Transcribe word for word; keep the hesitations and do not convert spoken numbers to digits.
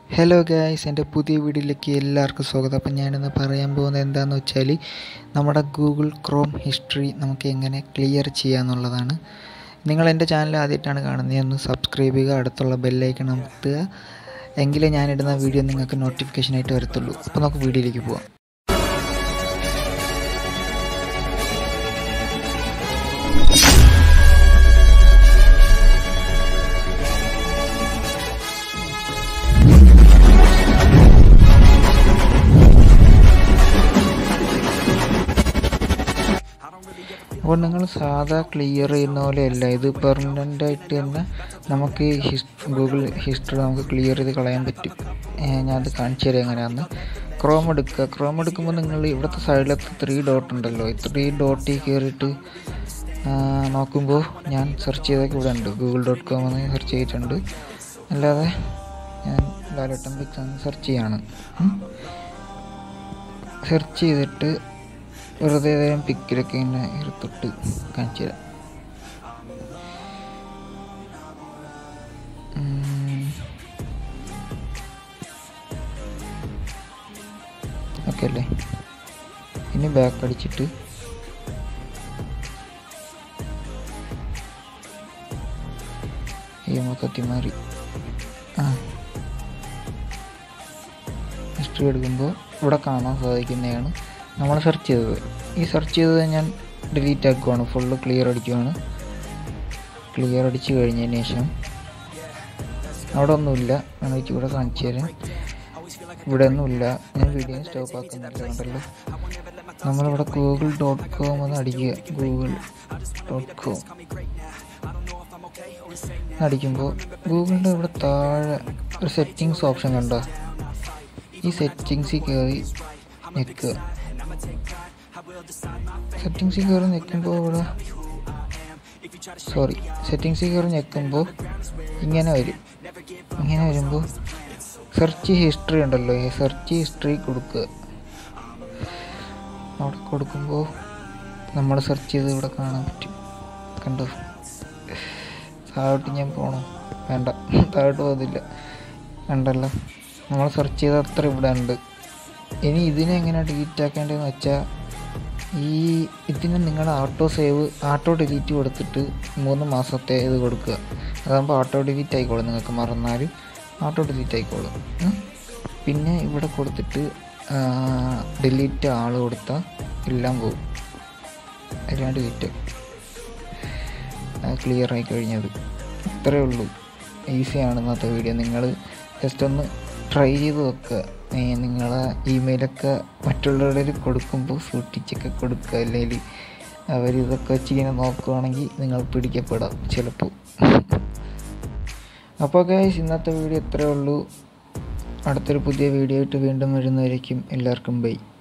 Hello guys, എൻ്റെ പുതിയ വീഡിയോയിലേക്ക് എല്ലാവർക്കും സ്വാഗതം. അപ്പം ഞാനിന്ന് പറയാൻ പോകുന്നത് എന്താണെന്ന് വെച്ചാൽ നമ്മുടെ ഗൂഗിൾ ക്രോം ഹിസ്റ്ററി നമുക്ക് എങ്ങനെ ക്ലിയർ ചെയ്യാമെന്നുള്ളതാണ്. നിങ്ങൾ എൻ്റെ ചാനൽ ആദ്യമായിട്ടാണ് കാണുന്നത്, ഒന്ന് സബ്സ്ക്രൈബ് ചെയ്യുക, അടുത്തുള്ള ബെല്ലൈക്കൺ അമർത്തുക, എങ്കിലേ ഞാനിടുന്ന വീഡിയോ നിങ്ങൾക്ക് നോട്ടിഫിക്കേഷനായിട്ട് വരത്തുള്ളൂ. അപ്പോൾ നമുക്ക് വീഡിയോയിലേക്ക് പോകാം. അപ്പോൾ നിങ്ങൾ സാധാ ക്ലിയർ ചെയ്യുന്ന പോലെയല്ല, ഇത് പെർമനൻ്റ് ആയിട്ട് തന്നെ നമുക്ക് ഹിസ് ഗൂഗിൾ ഹിസ്റ്ററി നമുക്ക് ക്ലിയർ ചെയ്ത് കളയാൻ പറ്റും. ഞാനത് കാണിച്ചു തരാം എങ്ങനെയാണെന്ന്. ക്രോം എടുക്കുക. ക്രോം എടുക്കുമ്പോൾ നിങ്ങൾ ഇവിടുത്തെ സൈഡിലത്തെ ത്രീ ഡോട്ട് ഉണ്ടല്ലോ, ഈ ത്രീ ഡോട്ടിൽ കയറിയിട്ട് നോക്കുമ്പോൾ ഞാൻ സെർച്ച് ചെയ്തൊക്കെ ഇവിടെ ഉണ്ട്, ഗൂഗിൾ ഡോട്ട് കോം എന്ന് സെർച്ച് ചെയ്തിട്ടുണ്ട്. അല്ലാതെ ഞാൻ ലാലേട്ടൻ പിക്സ് എന്ന് സെർച്ച് ചെയ്യാണ്. സെർച്ച് ചെയ്തിട്ട് വെറുതെ ഏതെങ്കിലും പിക്കിലൊക്കെ ഇങ്ങനെ എടുത്തിട്ട് കാണിച്ചു തരാം. ഓക്കെ അല്ലേ? ഇനി ബാക്ക് അടിച്ചിട്ട് ഈ മൊത്തത്തിൽ മാറി ആ ഹിസ്റ്ററി എടുക്കുമ്പോൾ ഇവിടെ കാണാൻ സാധിക്കുന്നതാണ് നമ്മൾ സെർച്ച് ചെയ്തത്. ഈ സെർച്ച് ചെയ്തത് ഞാൻ ഡിലീറ്റ് ആക്കുവാണ്, ഫുള്ള് ക്ലിയർ അടിക്കുവാണ്. ക്ലിയർ അടിച്ച് കഴിഞ്ഞതിന് ശേഷം അവിടെ ഒന്നുമില്ല, എനിക്ക് ഇവിടെ കാണിച്ചു തരാം. ഇവിടെ ഒന്നുമില്ല, ഞാൻ വീഡിയോ സ്റ്റോപ്പ് ആക്കുന്നില്ല, കണ്ടല്ലോ. നമ്മളിവിടെ ഗൂഗിൾ ഡോട്ട് കോം എന്ന് അടിക്കുക. ഗൂഗിൾ ഡോട്ട് കോം അടിക്കുമ്പോൾ ഗൂഗിളിൻ്റെ ഇവിടെ താഴെ ഒരു സെറ്റിങ്സ് ഓപ്ഷൻ കണ്ടോ? ഈ സെറ്റിങ്സിൽ കയറി ഞെക്കുക. സെറ്റിങ്സിൽ കയറി ഞെക്കുമ്പോൾ ഇവിടെ സോറി സെറ്റിങ്സിൽ കയറി ഞെക്കുമ്പോൾ ഇങ്ങനെ വരും. ഇങ്ങനെ വരുമ്പോൾ സെർച്ച് ഹിസ്റ്ററി ഉണ്ടല്ലോ, ഈ സെർച്ച് ഹിസ്റ്ററി കൊടുക്കുക. അവിടെ കൊടുക്കുമ്പോൾ നമ്മൾ സെർച്ച് ചെയ്ത് ഇവിടെ കാണാൻ പറ്റും. കണ്ടോ? താഴോട്ട് ഞാൻ പോകണോ? വേണ്ട, താഴോട്ട് പോകുന്നില്ല. കണ്ടല്ലോ, നമ്മൾ സെർച്ച് ചെയ്ത അത്ര ഇവിടെ ഉണ്ട്. ഇനി ഇതിനെ എങ്ങനെ ഡിലീറ്റ് ആക്കേണ്ടതെന്ന് വെച്ചാൽ, ഈ ഇതിന് നിങ്ങൾ ഓട്ടോ സേവ് ഓട്ടോ ഡിലീറ്റ് കൊടുത്തിട്ട് മൂന്ന് മാസത്തെ ഇത് കൊടുക്കുക. അതാകുമ്പോൾ ഓട്ടോ ഡിലീറ്റ് ആയിക്കോളും, നിങ്ങൾക്ക് മറന്നാലും ഓട്ടോ ഡിലീറ്റ് ആയിക്കോളും. പിന്നെ ഇവിടെ കൊടുത്തിട്ട് ഡിലീറ്റ് ആൾ കൊടുത്താൽ എല്ലാം പോകും, എല്ലാം ഡിലീറ്റ് ക്ലിയർ ആയി കഴിഞ്ഞത്. ഇത്രയേ ഉള്ളൂ, ഈസിയാണ് ഇന്നത്തെ വീഡിയോ. നിങ്ങൾ ജസ്റ്റ് ഒന്ന് ട്രൈ ചെയ്ത് വെക്കുക. നിങ്ങളെ ഇമെയിലൊക്കെ മറ്റുള്ളവരുടെ കൊടുക്കുമ്പോൾ സൂക്ഷിച്ചൊക്കെ കൊടുക്കുക, അല്ലെങ്കിൽ അവരിതൊക്കെ വെച്ച് ഇങ്ങനെ നോക്കുകയാണെങ്കിൽ നിങ്ങൾ പിടിക്കപ്പെടാം ചിലപ്പോൾ. അപ്പോൾ ഗൈസ്, ഇന്നത്തെ വീഡിയോ ഇത്രയേ ഉള്ളൂ. അടുത്തൊരു പുതിയ വീഡിയോ ആയിട്ട് വീണ്ടും വരുന്നതായിരിക്കും. എല്ലാവർക്കും ബൈ.